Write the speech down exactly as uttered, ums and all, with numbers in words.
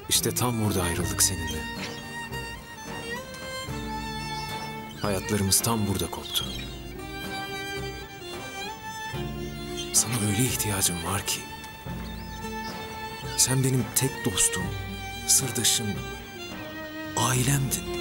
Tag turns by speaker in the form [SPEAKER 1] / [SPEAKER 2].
[SPEAKER 1] İşte tam burada ayrıldık seninle. Hayatlarımız tam burada koptu. Sana öyle ihtiyacım var ki. Sen benim tek dostum, sırdaşım, ailemdin.